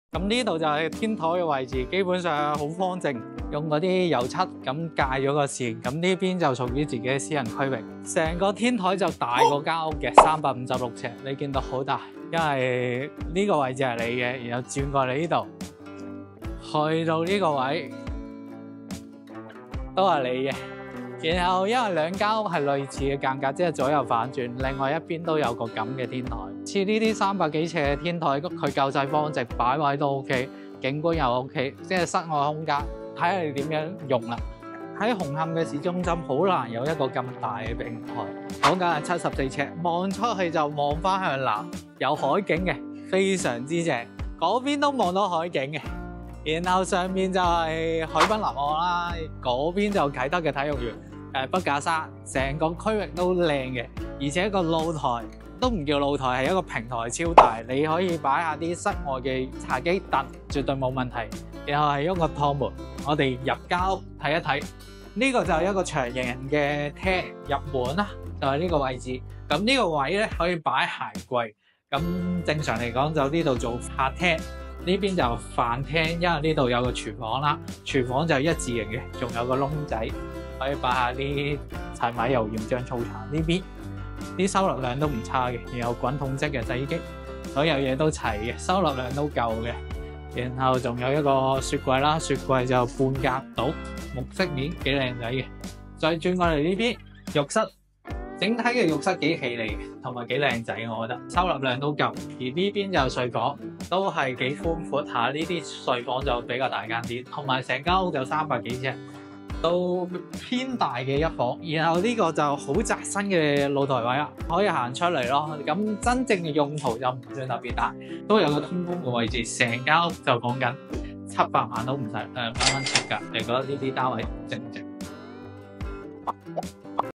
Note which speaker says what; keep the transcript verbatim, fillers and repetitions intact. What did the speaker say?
Speaker 1: 咁呢度就係天台嘅位置，基本上好方正，用嗰啲油漆咁界咗個線。咁呢邊就屬於自己嘅私人區域。成個天台就大過間屋嘅，三百五十六尺，你見到好大。因為呢個位置係你嘅，然後轉過嚟呢度，去到呢個位都係你嘅。然後因為兩間屋係類似嘅間隔，即係左右反轉，另外一邊都有個咁嘅天台。似呢啲三百幾尺嘅天台，佢夠細方直，擺位都 OK， 景觀又 OK， 即係室外空間，睇下你點樣用啦。喺紅磡嘅市中心，好難有一個咁大嘅平台，講緊係七十四尺，望出去就望翻向南，有海景嘅，非常之正。嗰邊都望到海景嘅，然後上面就係海濱林岸啦，嗰邊就啟德嘅體育園。誒筆架山，成個區域都靚嘅，而且個露台都唔叫露台，係一個平台超大，你可以擺下啲室外嘅茶几凳，絕對冇問題。然後係一個趟門，我哋入間屋睇一睇，呢、這個就係一個長形嘅廳入門啦，就係、是、呢個位置。咁呢個位咧可以擺鞋櫃，咁正常嚟講就呢度做客廳，呢邊就飯廳，因為呢度有個廚房啦，廚房就一字形嘅，仲有個窿仔。可以擺下啲柴米油鹽醬醋茶，呢邊啲收納量都唔差嘅，然後滾筒式嘅洗衣機，所有嘢都齊嘅，收納量都夠嘅。然後仲有一個雪櫃啦，雪櫃就半格到，木飾面幾靚仔嘅。再轉過嚟呢邊浴室，整體嘅浴室幾企理嘅，同埋幾靚仔，我覺得收納量都夠。而呢邊就睡房都係幾寬闊下，呢啲睡房就比較大間啲，同埋成間屋就三百幾尺。都偏大嘅一房，然後呢個就好窄身嘅露台位啦，可以行出嚟咯。咁真正嘅用途就唔算特別大，都有個通風嘅位置。成間屋就講緊七百萬都唔使，誒，啱啱切㗎。你覺得呢啲單位值唔值？